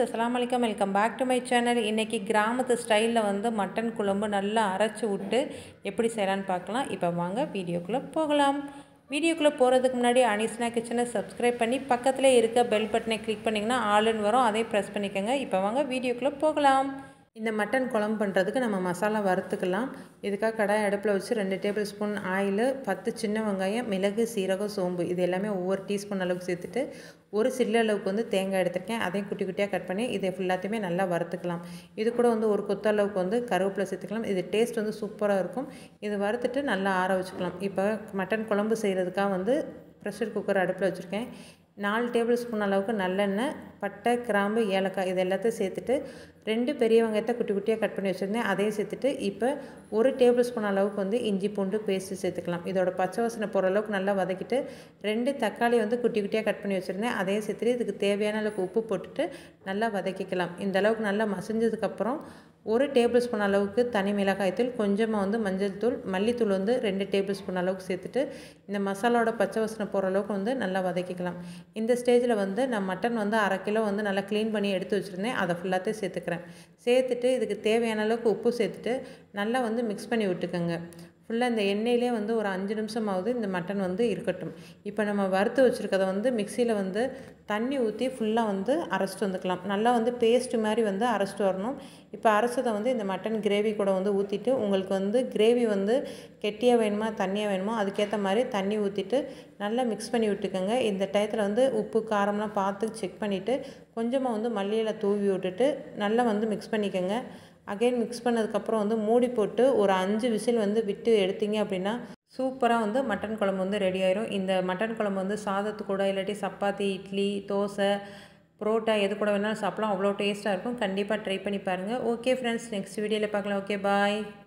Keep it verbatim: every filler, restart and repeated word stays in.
अस्सलाम वालेकुम welcome back to my channel. இன்றைக்கி கிராமத்து ஸ்டைலில் வந்து மட்டன் குழம்பு நல்லா அரைச்சி விட்டு எப்படி செய்யலான்னு பார்க்கலாம். இப்போ வாங்க வீடியோக்குள்ளே போகலாம். வீடியோக்குள்ளே போகிறதுக்கு முன்னாடி அனிஸ்னா கிச்சனை சப்ஸ்கிரைப் பண்ணி பக்கத்தில் இருக்க பெல் பட்டனை கிளிக் பண்ணிங்கன்னா ஆல்னு வரும், அதையும் ப்ரெஸ் பண்ணிக்கோங்க. இப்போ வாங்க வீடியோக்குள்ளே போகலாம். இந்த மட்டன் குழம்பு பண்ணுறதுக்கு நம்ம மசாலா வறுத்துக்கலாம். இதுக்காக கடாய் அடுப்பில் வச்சு ரெண்டு டேபிள் ஸ்பூன் ஆயில், பத்து சின்ன வெங்காயம், மிளகு, சீரகம், சோம்பு இது எல்லாமே ஒவ்வொரு டீஸ்பூன் அளவுக்கு சேர்த்துட்டு ஒரு சில்லு அளவுக்கு வந்து தேங்காய் எடுத்திருக்கேன். அதையும் குட்டி குட்டியாக கட் பண்ணி இதை ஃபுல்லாத்தையுமே நல்லா வறுத்துக்கலாம். இது கூட வந்து ஒரு கொத்த அளவுக்கு வந்து கருவேப்பிலை சேர்த்துக்கலாம். இது டேஸ்ட் வந்து சூப்பராக இருக்கும். இது வறுத்துட்டு நல்லா ஆற வச்சுக்கலாம். இப்போ மட்டன் குழம்பு செய்கிறதுக்காக வந்து ப்ரெஷர் குக்கர் அடுப்பில் வச்சுருக்கேன். நாலு டேபிள் ஸ்பூன் அளவுக்கு நல்லெண்ணெய், பட்டை, கிராம்பு, ஏலக்காய் இது எல்லாத்தையும் சேர்த்துட்டு ரெண்டு பெரிய வெங்காயத்தை குட்டி குட்டியாக கட் பண்ணி வச்சுருந்தேன், அதையும் சேர்த்துட்டு இப்போ ஒரு டேபிள் ஸ்பூன் அளவுக்கு வந்து இஞ்சி பூண்டு பேஸ்ட்டு சேர்த்துக்கலாம். இதோட பச்சை வாசனை போகிற அளவுக்கு நல்லா வதக்கிட்டு ரெண்டு தக்காளி வந்து குட்டி குட்டியாக கட் பண்ணி வச்சுருந்தேன், அதையும் சேர்த்துட்டு இதுக்கு தேவையான அளவுக்கு உப்பு போட்டுட்டு நல்லா வதக்கிக்கலாம். இந்த அளவுக்கு நல்லா மசிஞ்சதுக்கப்புறம் ஒரு டேபிள் ஸ்பூன் அளவுக்கு தனி மிளகாய்த்தூள், கொஞ்சமாக வந்து மஞ்சள் தூள், மல்லித்தூள் வந்து ரெண்டு டேபிள் ஸ்பூன் அளவுக்கு சேர்த்துட்டு இந்த மசாலாவோட பச்சை வாசனை போகிற அளவுக்கு வந்து நல்லா வதக்கிக்கலாம். இந்த ஸ்டேஜில் வந்து நான் மட்டன் வந்து அரை கிலோ வந்து நல்லா க்ளீன் பண்ணி எடுத்து வச்சுருந்தேன், அதை ஃபுல்லாத்தையும் சேர்த்துக்கிறேன். சேர்த்துட்டு இதுக்கு தேவையான அளவுக்கு உப்பு சேர்த்துட்டு நல்லா வந்து மிக்ஸ் பண்ணி விட்டுக்கோங்க. ஃபுல்லாக இந்த எண்ணெயிலே வந்து ஒரு அஞ்சு நிமிஷமாவது இந்த மட்டன் வந்து இருக்கட்டும். இப்போ நம்ம வறுத்து வச்சுருக்கதை வந்து மிக்சியில் வந்து தண்ணி ஊற்றி ஃபுல்லாக வந்து அரைச்சிட்டு வந்துக்கலாம். நல்லா வந்து பேஸ்ட்டு மாதிரி வந்து அரைச்சிட்டு வரணும். இப்போ அரைச்சதை வந்து இந்த மட்டன் கிரேவி கூட வந்து ஊற்றிட்டு உங்களுக்கு வந்து கிரேவி வந்து கெட்டியாக வேணுமா தண்ணியாக வேணுமோ அதுக்கேற்ற மாதிரி தண்ணி ஊற்றிட்டு நல்லா மிக்ஸ் பண்ணி விட்டுக்கோங்க. இந்த டயத்தில் வந்து உப்பு காரம்லாம் பார்த்து செக் பண்ணிவிட்டு கொஞ்சமாக வந்து மல்லியில் தூவி விட்டுட்டு நல்லா வந்து மிக்ஸ் பண்ணிக்கோங்க. அகைன் மிக்ஸ் பண்ணதுக்கப்புறம் வந்து மூடி போட்டு ஒரு அஞ்சு விசில் வந்து விட்டு எடுத்தீங்க அப்படின்னா சூப்பராக வந்து மட்டன் குழம்பு வந்து ரெடி ஆயிரும். இந்த மட்டன் குழம்பு வந்து சாதத்து கூட இல்லாட்டி சப்பாத்தி, இட்லி, தோசை, புரோட்டா எது கூட வேணாலும் சாப்பிடலாம். அவ்வளோ டேஸ்ட்டாக இருக்கும். கண்டிப்பாக ட்ரை பண்ணி பாருங்கள். ஓகே ஃப்ரெண்ட்ஸ், நெக்ஸ்ட் வீடியோவில் பார்க்கலாம். ஓகே பாய்.